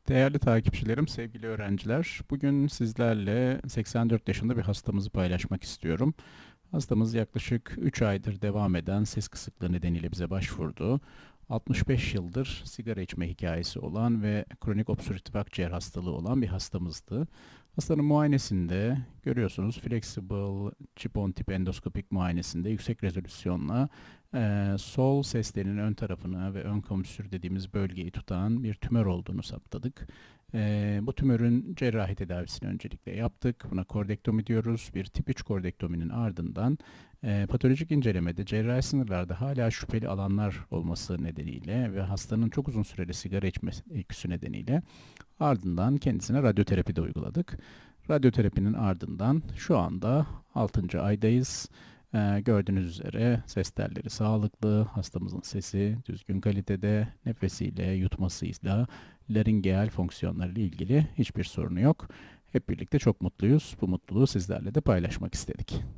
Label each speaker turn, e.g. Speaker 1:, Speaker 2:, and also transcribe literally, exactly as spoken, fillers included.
Speaker 1: Değerli takipçilerim, sevgili öğrenciler, bugün sizlerle seksen dört yaşında bir hastamızı paylaşmak istiyorum. Hastamız yaklaşık üç aydır devam eden ses kısıklığı nedeniyle bize başvurdu. altmış beş yıldır sigara içme hikayesi olan ve kronik obstrüktif akciğer hastalığı olan bir hastamızdı. Hastanın muayenesinde görüyorsunuz flexible chip-on tip endoskopik muayenesinde yüksek rezolüsyonla e, sol ses telinin ön tarafını ve ön komüsür dediğimiz bölgeyi tutan bir tümör olduğunu saptadık. E, bu tümörün cerrahi tedavisini öncelikle yaptık. Buna kordektomi diyoruz. Bir tip üç kordektominin ardından e, patolojik incelemede cerrahi sınırlarda hala şüpheli alanlar olması nedeniyle ve hastanın çok uzun süreli sigara içmesi öyküsü nedeniyle ardından kendisine radyoterapi de uyguladık. Radyoterapinin ardından şu anda altıncı aydayız. Ee, gördüğünüz üzere ses telleri sağlıklı, hastamızın sesi düzgün kalitede, nefesiyle, yutmasıyla, laringeal fonksiyonlarıyla ilgili hiçbir sorunu yok. Hep birlikte çok mutluyuz. Bu mutluluğu sizlerle de paylaşmak istedik.